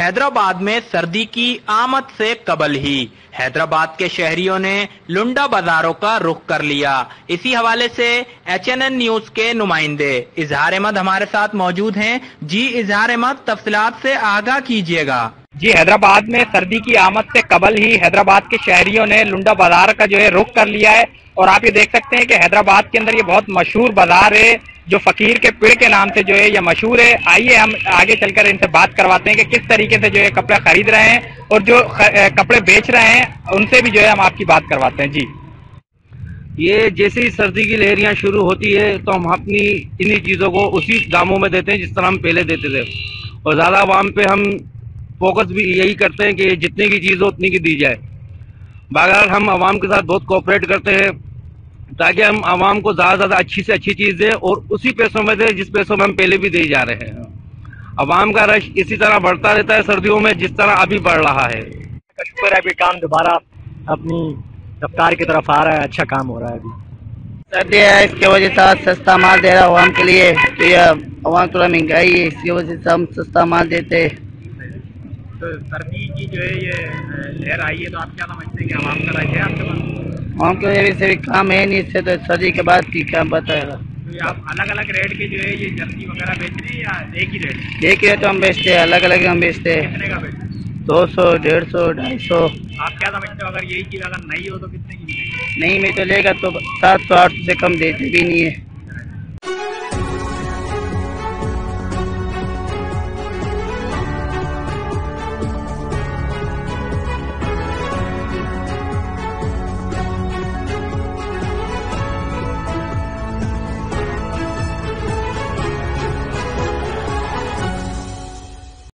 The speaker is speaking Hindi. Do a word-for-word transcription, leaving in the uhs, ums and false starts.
हैदराबाद में सर्दी की आमद से कबल ही हैदराबाद के शहरियों ने लुंडा बाजारों का रुख कर लिया। इसी हवाले से एच एन एन न्यूज के नुमाइंदे इजहार अहमद हमारे साथ मौजूद हैं। जी इजहार अहमद, तफसीलात से आगाह कीजिएगा। जी, हैदराबाद में सर्दी की आमद से कबल ही हैदराबाद के शहरियों ने लुंडा बाजार का जो है रुख कर लिया है और आप ये देख सकते हैं कि हैदराबाद के अंदर ये बहुत मशहूर बाजार है जो फकीर के पेड़ के नाम से जो है ये मशहूर है। आइए हम आगे चलकर इनसे बात करवाते हैं कि किस तरीके से जो है कपड़े खरीद रहे हैं और जो कपड़े बेच रहे हैं उनसे भी जो है हम आपकी बात करवाते हैं। जी, ये जैसे ही सर्दी की लहरियां शुरू होती है तो हम अपनी इन्हीं चीज़ों को उसी दामों में देते हैं जिस तरह हम पहले देते थे और ज़्यादा आवाम पे हम फोकस भी यही करते हैं कि जितने की चीज़ हो उतनी की दी जाए। बहरहाल हम आवाम के साथ बहुत कोऑपरेट करते हैं ताकि हम आवाम को ज़्यादा से ज़्यादा अच्छी से अच्छी चीज़ दें और उसी पैसों में दें जिस पैसों में हम पहले भी दे जा रहे हैं। आवाम का रश इसी तरह बढ़ता रहता है सर्दियों में जिस तरह अभी बढ़ रहा है। शुक्र है अभी काम दोबारा अपनी रफ्तार की तरफ आ रहा है, अच्छा काम हो रहा है। अभी सर्दी है, इसकी वजह से सस्ता माल दे रहा है आवाम के लिए, तो ये आवाम थोड़ा महंगाई है, इसकी वजह से हम सस्ता माल देते हैं। तो सर्दी की जो है ये लहर आई है तो आप क्या समझते हैं कि आवाम का रश है आपके पास? आवाम के वजह से भी काम है नहीं, इससे तो सर्दी के बाद की क्या बताएगा। तो आप अलग अलग रेट के जो है ये जर्सी वगैरह बेच रहे हैं या एक ही रेट? एक ही रेट हम बेचते हैं, अलग अलग हम बेचते हैं। कितने का बेचते हैं? दो सौ डेढ़ सौ ढाई सौ। आप क्या समझते हो अगर यही चीज अगर नहीं हो तो कितने की? नहीं में तो लेगा तो सात सौ आठ सौ से कम देते भी नहीं है।